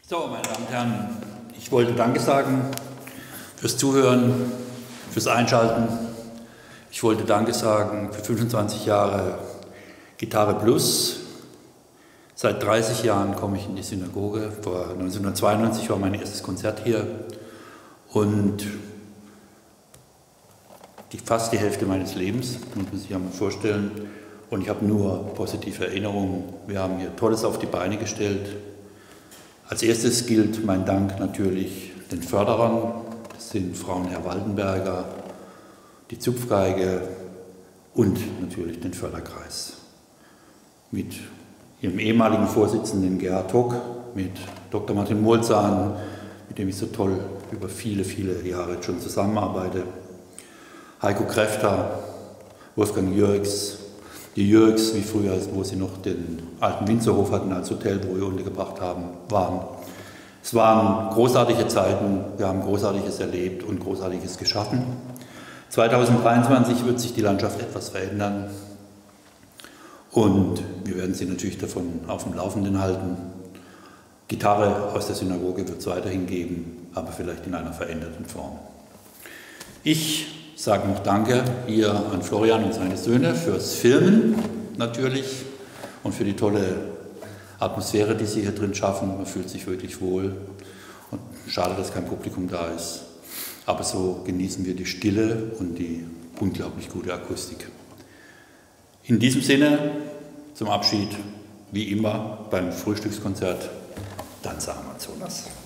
So, meine Damen und Herren, ich wollte Danke sagen fürs Zuhören, fürs Einschalten. Ich wollte Danke sagen für 25 Jahre Gitarre Plus. Seit 30 Jahren komme ich in die Synagoge. Vor 1992 war mein erstes Konzert hier. Und fast die Hälfte meines Lebens, muss man sich ja mal vorstellen. Und ich habe nur positive Erinnerungen. Wir haben hier Tolles auf die Beine gestellt. Als erstes gilt mein Dank natürlich den Förderern. Das sind Frau und Herr Waldenberger, die Zupfgeige und natürlich den Förderkreis. Mit ihrem ehemaligen Vorsitzenden Gerhard Hock, mit Dr. Martin Molzahn, mit dem ich so toll über viele, viele Jahre schon zusammenarbeite. Heiko Kräfter, Wolfgang Jürgs, die Jürgs, wie früher, wo sie noch den alten Winzerhof hatten als Hotel, wo wir untergebracht waren. Es waren großartige Zeiten, wir haben Großartiges erlebt und Großartiges geschaffen. 2023 wird sich die Landschaft etwas verändern und wir werden Sie natürlich davon auf dem Laufenden halten. Gitarre aus der Synagoge wird es weiterhin geben, aber vielleicht in einer veränderten Form. Ich sage noch Danke hier an Florian und seine Söhne fürs Filmen natürlich und für die tolle Atmosphäre, die sie hier drin schaffen. Man fühlt sich wirklich wohl und schade, dass kein Publikum da ist. Aber so genießen wir die Stille und die unglaublich gute Akustik. In diesem Sinne zum Abschied, wie immer beim Frühstückskonzert, Danza Amazonas.